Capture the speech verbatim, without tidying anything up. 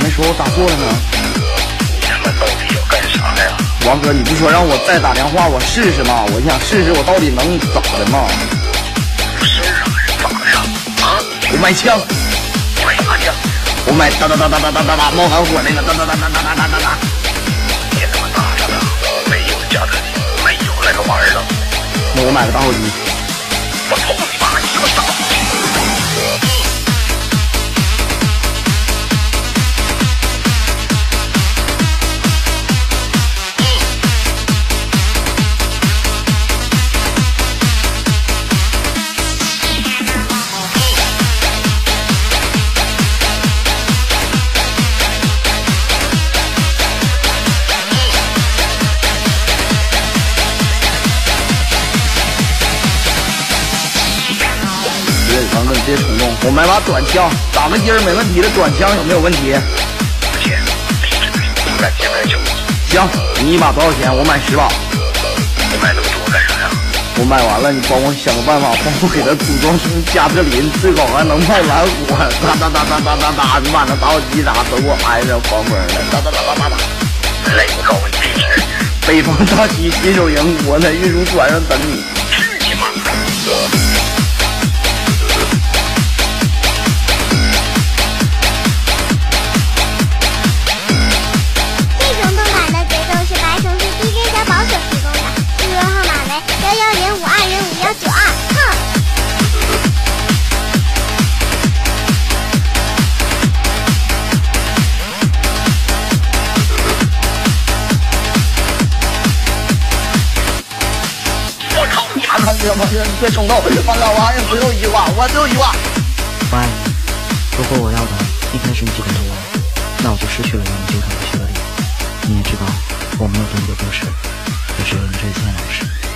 没说，我打错了呢？ 你他妈到底要干啥呀？ 王哥，你不说让我再打电话我试试吗？我想试试我到底能咋的吗？ 不是啊，咋的呀？啊？ 我买枪， 买啥枪？ 我买哒哒哒哒哒哒哒哒冒寒火那个哒哒哒哒哒哒哒哒哒。 你他妈打着呢？没有加特林，没有那个玩意儿了。 那我买个打火机。 我操你妈！你他妈打！ 王哥，你别冲动，我买把短枪，打个筋儿没问题的，短枪有没有问题？ 不行，必须得勇敢接白球。 行，你一把多少钱？我买十把。 你买那么多干啥呀？ 我买完了，你帮我想个办法，帮我给他组装成加特林，最好还能冒蓝火，哒哒哒哒哒哒哒，你把那打火机啥都给我挨着防风的，哒哒哒哒哒哒。 来，我告诉你地址， 北方大旗新手营，我在运输船上等你。 去你妈！ 你别冲动，王哥，我还有最后一句话，我最后一句话。 我爱你，如果我要的一开始你就给了我，那我就失去了让你纠缠的权利。你也知道我没有动过多事，我只有你这一件老事。